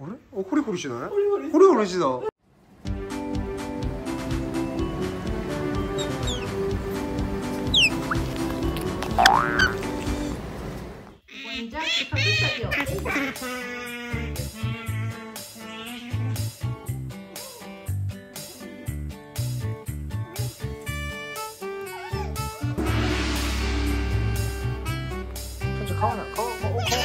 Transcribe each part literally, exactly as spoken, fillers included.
あれ？あ、コリコリしない？ コリコリコリコリしてた。 じゃあ隠してあげよう。 ちょっと顔な、顔、顔、顔。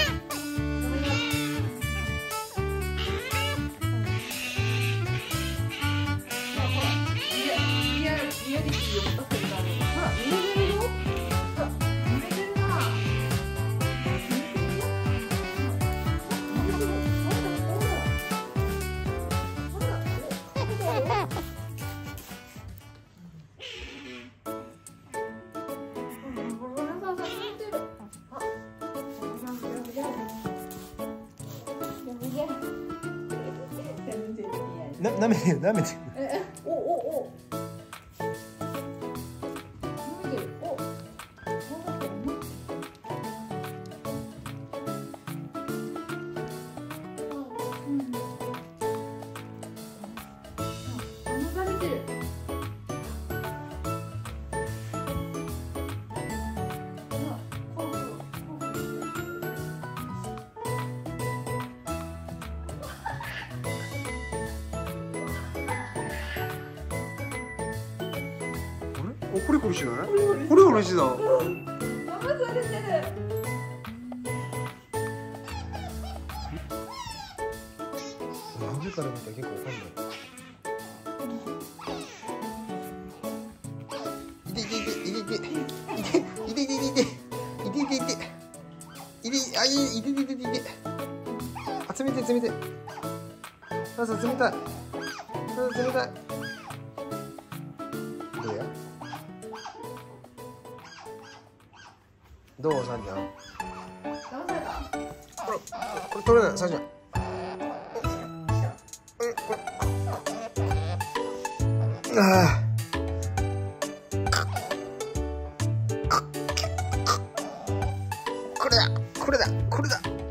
な、舐めてる、舐めてる。 え、お、お、お。舐めてる、お。騙されてる。 お、コリコリしない？コリコリしてた。 騙されてる。 上から見たら結構わかんない。いていていていていていていていていていていていてあいいいていていていてあ冷て冷てさあさあ冷たいさあ冷たいどうやどうさんちゃん騙された。 これこれ取れないさんちゃんああこれだこれだこれだ